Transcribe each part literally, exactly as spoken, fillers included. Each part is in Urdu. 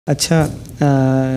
اچھا آ,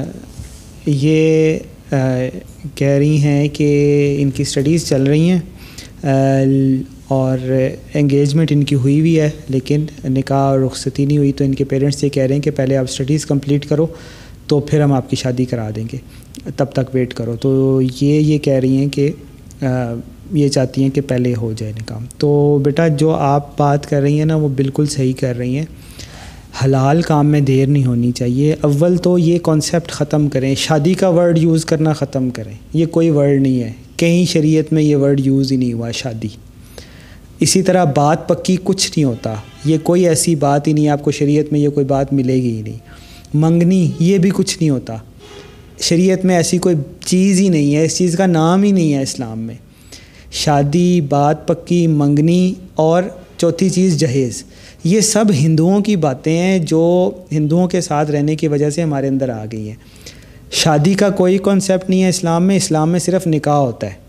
یہ آ, کہہ رہی ہیں کہ ان کی سٹڈیز چل رہی ہیں آ, اور انگیجمنٹ ان کی ہوئی ہوئی ہے لیکن نکاح اور رخصتی نہیں ہوئی، تو ان کے پیرنٹس یہ کہہ رہے ہیں کہ پہلے آپ سٹڈیز کمپلیٹ کرو تو پھر ہم آپ کی شادی کرا دیں گے، تب تک ویٹ کرو. تو یہ یہ کہہ رہی ہیں کہ آ, یہ چاہتی ہیں کہ پہلے ہو جائے نکاح. تو بیٹا جو آپ بات کر رہی ہیں نا وہ بالکل صحیح کر رہی ہیں. حلال کام میں دیر نہیں ہونی چاہیے. اول تو یہ کانسیپٹ ختم کریں، شادی کا ورڈ یوز کرنا ختم کریں. یہ کوئی ورڈ نہیں ہے، کہیں شریعت میں یہ ورڈ یوز ہی نہیں ہوا شادی. اسی طرح بات پکی کچھ نہیں ہوتا، یہ کوئی ایسی بات ہی نہیں ہے، آپ کو شریعت میں یہ کوئی بات ملے گی ہی نہیں. منگنی یہ بھی کچھ نہیں ہوتا، شریعت میں ایسی کوئی چیز ہی نہیں ہے، اس چیز کا نام ہی نہیں ہے اسلام میں. شادی، بات پکی، منگنی اور چوتھی چیز جہیز، یہ سب ہندوؤں کی باتیں ہیں جو ہندوؤں کے ساتھ رہنے کی وجہ سے ہمارے اندر آ گئی ہیں. شادی کا کوئی کانسیپٹ نہیں ہے اسلام میں. اسلام میں صرف نکاح ہوتا ہے،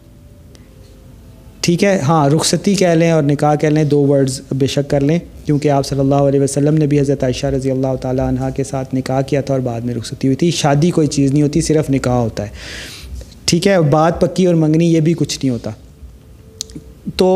ٹھیک ہے. ہاں رخصتی کہہ لیں اور نکاح کہہ لیں، دو ورڈز بے شک کر لیں، کیونکہ آپ صلی اللہ علیہ وسلم نے بھی حضرت عائشہ رضی اللہ تعالیٰ عنہا کے ساتھ نکاح کیا تھا اور بعد میں رخصتی ہوئی تھی. شادی کوئی چیز نہیں ہوتی، صرف نکاح ہوتا ہے، ٹھیک ہے. بات پکی اور منگنی یہ بھی کچھ نہیں ہوتا. تو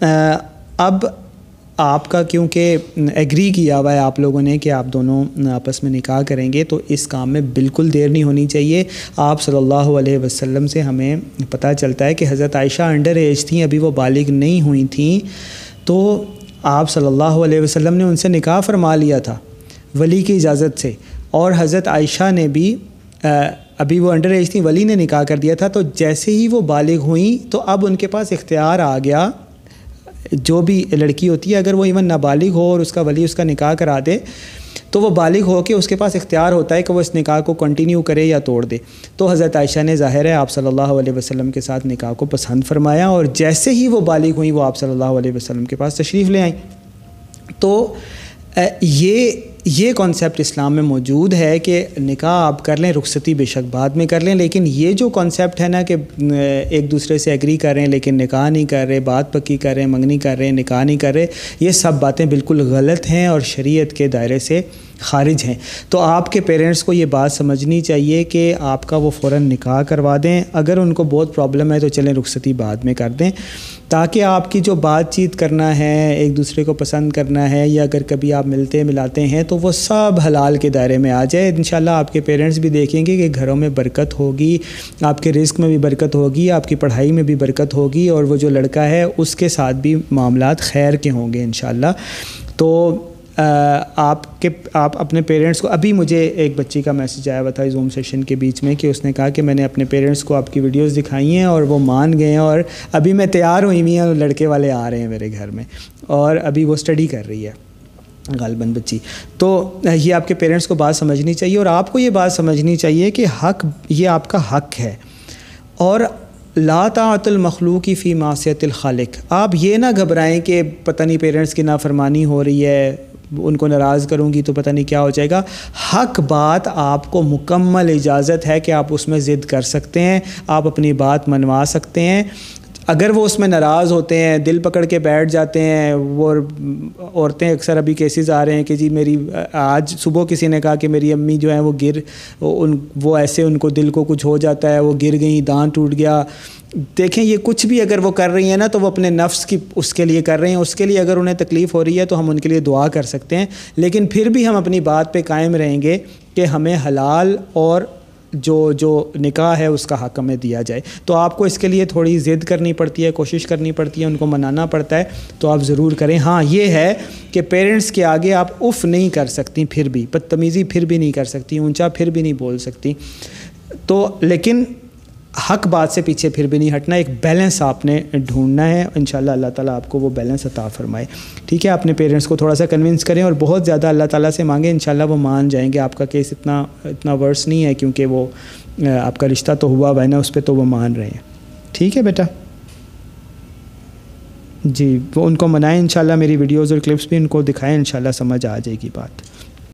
اب آپ کا کیونکہ ایگری کیا ہوا ہے آپ لوگوں نے کہ آپ دونوں آپس میں نکاح کریں گے، تو اس کام میں بالکل دیر نہیں ہونی چاہیے. آپ صلی اللہ علیہ وسلم سے ہمیں پتہ چلتا ہے کہ حضرت عائشہ انڈر ایج تھیں، ابھی وہ بالغ نہیں ہوئی تھیں، تو آپ صلی اللہ علیہ وسلم نے ان سے نکاح فرما لیا تھا ولی کی اجازت سے. اور حضرت عائشہ نے بھی ابھی وہ انڈر ایج تھیں، ولی نے نکاح کر دیا تھا. تو جیسے ہی وہ بالغ ہوئیں تو اب ان کے پاس اختیار آ گیا. جو بھی لڑکی ہوتی ہے اگر وہ ایون نابالغ ہو اور اس کا ولی اس کا نکاح کرا دے تو وہ بالغ ہو کے اس کے پاس اختیار ہوتا ہے کہ وہ اس نکاح کو کنٹینیو کرے یا توڑ دے. تو حضرت عائشہ نے ظاہر ہے آپ صلی اللہ علیہ وسلم کے ساتھ نکاح کو پسند فرمایا، اور جیسے ہی وہ بالغ ہوئیں وہ آپ صلی اللہ علیہ وسلم کے پاس تشریف لے آئیں. تو یہ یہ کانسیپٹ اسلام میں موجود ہے کہ نکاح آپ کر لیں، رخصتی بے شک بعد میں کر لیں. لیکن یہ جو کانسیپٹ ہے نا کہ ایک دوسرے سے ایگری کر رہے ہیں لیکن نکاح نہیں کر رہے، بات پکی کر رہے ہیں، منگنی کر رہے ہیں، نکاح نہیں کر رہے، یہ سب باتیں بالکل غلط ہیں اور شریعت کے دائرے سے خارج ہیں. تو آپ کے پیرنٹس کو یہ بات سمجھنی چاہیے کہ آپ کا وہ فوراً نکاح کروا دیں. اگر ان کو بہت پرابلم ہے تو چلیں رخصتی بعد میں کر دیں، تاکہ آپ کی جو بات چیت کرنا ہے، ایک دوسرے کو پسند کرنا ہے، یا اگر کبھی آپ ملتے ملاتے ہیں تو وہ سب حلال کے دائرے میں آ جائے. انشاءاللہ آپ کے پیرنٹس بھی دیکھیں گے کہ گھروں میں برکت ہوگی، آپ کے رزق میں بھی برکت ہوگی، آپ کی پڑھائی میں بھی برکت ہوگی، اور وہ جو لڑکا ہے اس کے ساتھ بھی معاملات خیر کے ہوں گے انشاءاللہ. تو آپ کے آپ اپنے پیرنٹس کو، ابھی مجھے ایک بچی کا میسج آیا ہوا تھا زوم سیشن کے بیچ میں کہ اس نے کہا کہ میں نے اپنے پیرنٹس کو آپ کی ویڈیوز دکھائی ہیں اور وہ مان گئے ہیں، اور ابھی میں تیار ہوئی ہوئی ہیں اور لڑکے والے آ رہے ہیں میرے گھر میں، اور ابھی وہ اسٹڈی کر رہی ہے غالباً بچی. تو یہ آپ کے پیرنٹس کو بات سمجھنی چاہیے، اور آپ کو یہ بات سمجھنی چاہیے کہ حق یہ آپ کا حق ہے. اور لا طاعت المخلوق فی معصیت الخالق. آپ یہ نہ گھبرائیں کہ پتہ نہیں پیرنٹس کی نافرمانی ہو رہی ہے، ان کو ناراض کروں گی تو پتہ نہیں کیا ہو جائے گا. حق بات آپ کو مکمل اجازت ہے کہ آپ اس میں ضد کر سکتے ہیں، آپ اپنی بات منوا سکتے ہیں. اگر وہ اس میں ناراض ہوتے ہیں، دل پکڑ کے بیٹھ جاتے ہیں، وہ عورتیں اکثر ابھی کیسز آ رہے ہیں کہ جی میری آج صبح کسی نے کہا کہ میری امی جو ہیں وہ گر ان وہ ایسے ان کو دل کو کچھ ہو جاتا ہے، وہ گر گئیں، دانت ٹوٹ گیا. دیکھیں یہ کچھ بھی اگر وہ کر رہی ہیں نا تو وہ اپنے نفس کی اس کے لیے کر رہے ہیں. اس کے لیے اگر انہیں تکلیف ہو رہی ہے تو ہم ان کے لیے دعا کر سکتے ہیں، لیکن پھر بھی ہم اپنی بات پہ قائم رہیں گے کہ ہمیں حلال اور جو جو نکاح ہے اس کا حق ہمیں دیا جائے. تو آپ کو اس کے لیے تھوڑی ضد کرنی پڑتی ہے، کوشش کرنی پڑتی ہے، ان کو منانا پڑتا ہے، تو آپ ضرور کریں. ہاں یہ ہے کہ پیرنٹس کے آگے آپ اف نہیں کر سکتی، پھر بھی بدتمیزی پھر بھی نہیں کر سکتی، اونچا پھر بھی نہیں بول سکتی. تو لیکن حق بات سے پیچھے پھر بھی نہیں ہٹنا. ایک بیلنس آپ نے ڈھونڈنا ہے. انشاءاللہ اللہ تعالیٰ آپ کو وہ بیلنس عطا فرمائے. ٹھیک ہے، اپنے پیرنٹس کو تھوڑا سا کنونس کریں اور بہت زیادہ اللہ تعالیٰ سے مانگیں، انشاءاللہ وہ مان جائیں گے. آپ کا کیس اتنا اتنا ورس نہیں ہے کیونکہ وہ آپ کا رشتہ تو ہوا ہوا ہے نا اس پہ، تو وہ مان رہے ہیں. ٹھیک ہے بیٹا جی، وہ ان کو منائیں انشاءاللہ. میری ویڈیوز اور کلپس بھی ان کو دکھائیں، انشاءاللہ سمجھ آ جائے گی بات.